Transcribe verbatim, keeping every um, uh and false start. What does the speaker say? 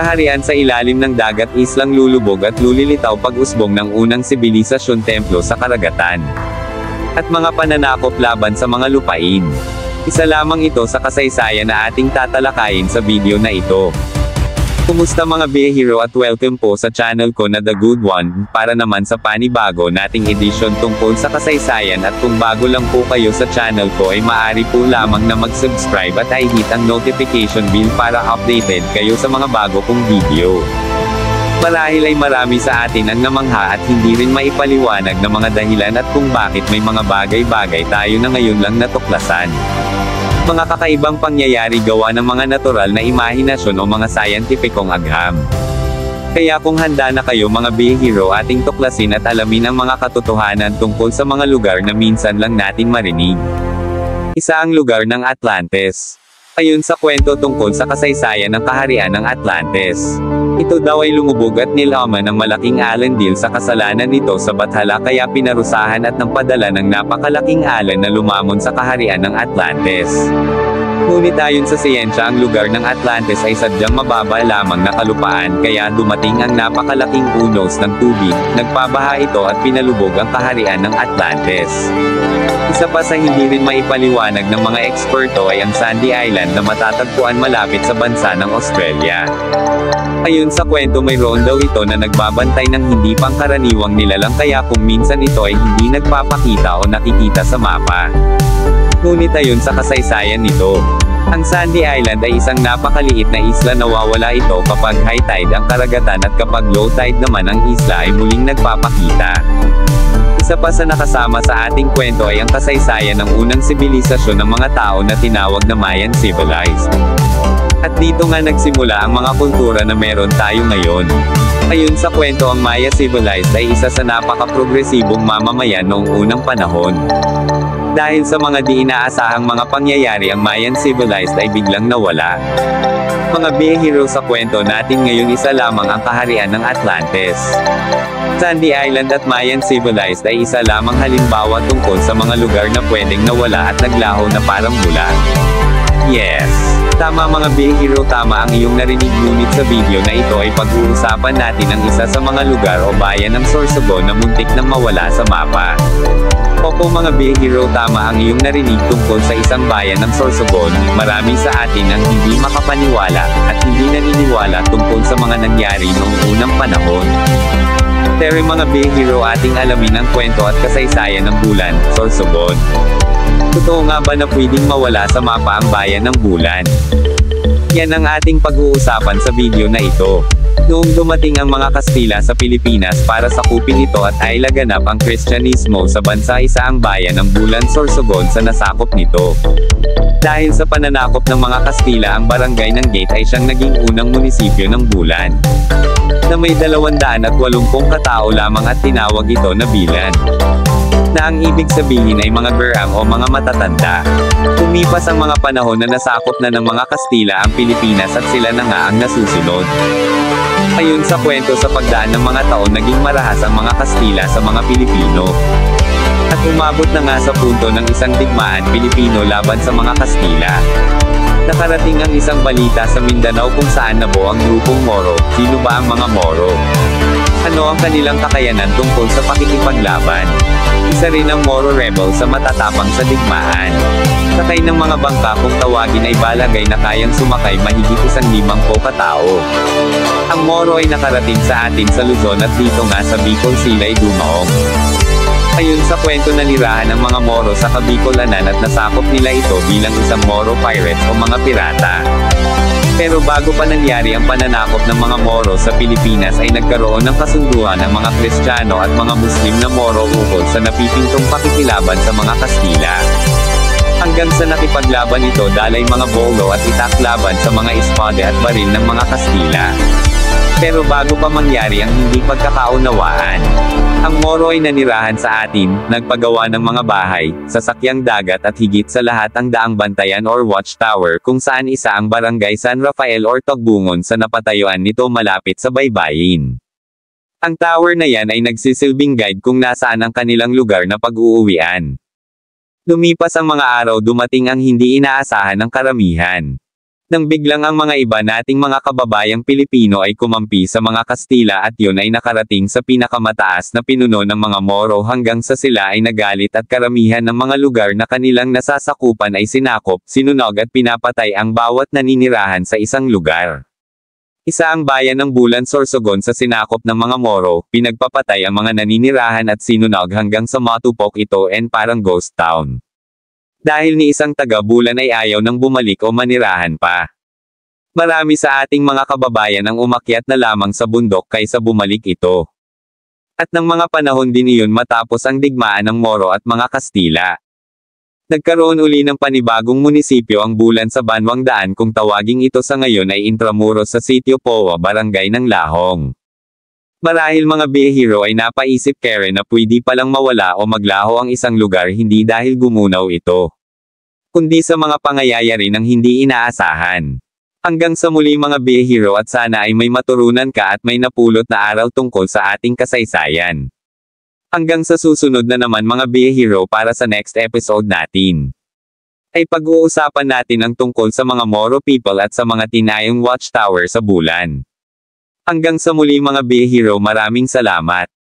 kaharian sa ilalim ng dagat islang lulubog at lulilitaw pag-usbong ng unang sibilisasyon templo sa karagatan. At mga pananakop laban sa mga lupain. Isa lamang ito sa kasaysayan na ating tatalakayin sa video na ito. Kumusta mga bihero at welcome po sa channel ko na The Good One, para naman sa panibago nating edisyon tungkol sa kasaysayan, at kung bago lang po kayo sa channel ko ay maaari po lamang na mag-subscribe at i-hit ang notification bell para updated kayo sa mga bago kong video. Marahil ay marami sa atin ang namangha at hindi rin maipaliwanag na mga dahilan at kung bakit may mga bagay-bagay tayo na ngayon lang natuklasan. Mga kakaibang pangyayari gawa ng mga natural na imahinasyon o mga scientificong agham. Kaya kung handa na kayo mga bihero, ating tuklasin at alamin ang mga katotohanan tungkol sa mga lugar na minsan lang natin marinig. Isa ang lugar ng Atlantis. Ayon sa kwento tungkol sa kasaysayan ng kaharian ng Atlantis. Ito daw ay lumubog at nilaman ng malaking alandil sa kasalanan nito sa bathala, kaya pinarusahan at nagpadala ng napakalaking alon na lumamon sa kaharian ng Atlantis. Ngunit ayon sa siyensya, ang lugar ng Atlantis ay sadyang mababa lamang na kalupaan, kaya dumating ang napakalaking unos ng tubig, nagpabaha ito at pinalubog ang kaharian ng Atlantis. Isa pa sa hindi rin maipaliwanag ng mga eksperto ay ang Sandy Island na matatagpuan malapit sa bansa ng Australia. Ayon sa kwento, mayroon daw ito na nagbabantay ng hindi pangkaraniwang nilalang, kaya kung minsan ito ay hindi nagpapakita o nakikita sa mapa. Ngunit ayon sa kasaysayan nito, ang Sandy Island ay isang napakaliit na isla. Nawawala ito kapag high tide ang karagatan at kapag low tide naman ang isla ay muling nagpapakita. Isa pa sa nakasama sa ating kwento ay ang kasaysayan ng unang sibilisasyon ng mga tao na tinawag na Mayan Civilized. At dito nga nagsimula ang mga kultura na meron tayo ngayon. Ayon sa kwento, ang Maya Civilized ay isa sa napaka-progresibong mamamayan noong unang panahon. Dahil sa mga di inaasahang mga pangyayari, ang Mayan Civilized ay biglang nawala. Mga bihero, sa kwento natin ngayon, isa lamang ang kaharian ng Atlantis. Sandy Island at Mayan Civilized ay isa lamang halimbawa tungkol sa mga lugar na pwedeng nawala at naglaho na parang bula. Yes! Tama mga bihero, tama ang iyong narinig, ngunit sa video na ito ay pag-uusapan natin ang isa sa mga lugar o bayan ng Sorsogon na muntik nang mawala sa mapa. Opo mga bihero, tama ang iyong narinig tungkol sa isang bayan ng Sorsogon. Marami sa atin ang hindi makapaniwala, at hindi naniniwala tungkol sa mga nangyari noong unang panahon. Pero mga bihero, ating alamin ang kwento at kasaysayan ng bulan, Sorsogon. Totoo nga ba na pwedeng mawala sa mapa ang bayan ng bulan? Yan ang ating pag-uusapan sa video na ito. Noong dumating ang mga Kastila sa Pilipinas para sakupin ito at ay laganap ang Kristyanismo sa bansa, isa ang bayan ng bulan Sorsogon sa nasakop nito. Dahil sa pananakop ng mga Kastila, ang barangay ng Gate ay siyang naging unang munisipyo ng bulan, na may dalawandaan at walumpung katao lamang, at tinawag ito na Bilan, na ang ibig sabihin ay mga gerang o mga matatanda. Tumipas ang mga panahon na nasakop na ng mga Kastila ang Pilipinas at sila na nga ang nasusunod. Ayon sa kwento, sa pagdaan ng mga taon naging marahas ang mga Kastila sa mga Pilipino. At umabot na nga sa punto ng isang digmaan Pilipino laban sa mga Kastila. Nakarating ang isang balita sa Mindanao kung saan nabuo ang grupong Moro. Sino ba ang mga Moro? Ano ang kanilang kakayanan tungkol sa pakikipaglaban? Isa rin ang Moro rebel sa matatapang sa digmaan. Sakay ng mga bangka kung tawagin ay balagay na kayang sumakay mahigit isang limang po katao. Ang Moro ay nakarating sa atin sa Luzon at dito nga sa Bicol sila'y dumaong. Ayon sa kwento, nanirahan ng mga Moro sa Kabicolanan at nasakop nila ito bilang isang Moro pirates o mga pirata. Pero bago pa nangyari ang pananakop ng mga Moro sa Pilipinas ay nagkaroon ng kasunduan ng mga Kristiyano at mga Muslim na Moro ukol sa napipintong pakikilaban sa mga Kastila. Hanggang sa nakipaglaban ito dalay mga bolo at itaklaban sa mga espade at baril ng mga Kastila. Pero bago pa mangyari ang hindi pagkakaunawaan, ang Moro ay nanirahan sa atin, nagpagawa ng mga bahay, sasakyang dagat at higit sa lahat ang daang bantayan or watchtower kung saan isa ang barangay San Rafael or Tagbungon sa napatayuan nito malapit sa baybayin. Ang tower na yan ay nagsisilbing guide kung nasaan ang kanilang lugar na pag-uuwian. Lumipas ang mga araw, dumating ang hindi inaasahan ng karamihan. Nang biglang ang mga iba nating mga kababayang Pilipino ay kumampi sa mga Kastila at yun ay nakarating sa pinakamataas na pinuno ng mga Moro hanggang sa sila ay nagalit at karamihan ng mga lugar na kanilang nasasakupan ay sinakop, sinunog at pinapatay ang bawat naninirahan sa isang lugar. Isa ang bayan ng Bulan Sorsogon sa sinakop ng mga Moro, pinagpapatay ang mga naninirahan at sinunog hanggang sa matupok ito and parang ghost town. Dahil ni isang taga-Bulan ay ayaw nang bumalik o manirahan pa. Marami sa ating mga kababayan ang umakyat na lamang sa bundok kaysa bumalik ito. At ng mga panahon din iyon matapos ang digmaan ng Moro at mga Kastila. Nagkaroon uli ng panibagong munisipyo ang Bulan sa Banwang Daan kung tawaging ito sa ngayon ay Intramuros sa Sitio Powa, Barangay ng Lahong. Marahil mga bihero ay napaisip Karen na pwede palang mawala o maglaho ang isang lugar hindi dahil gumunaw ito, kundi sa mga pangyayari ng hindi inaasahan. Hanggang sa muli mga bihero at sana ay may maturunan ka at may napulot na aral tungkol sa ating kasaysayan. Hanggang sa susunod na naman mga bihero para sa next episode natin. Ay pag-uusapan natin ang tungkol sa mga Moro people at sa mga tinayong watchtower sa Bulan. Hanggang sa muli mga bihero, maraming salamat.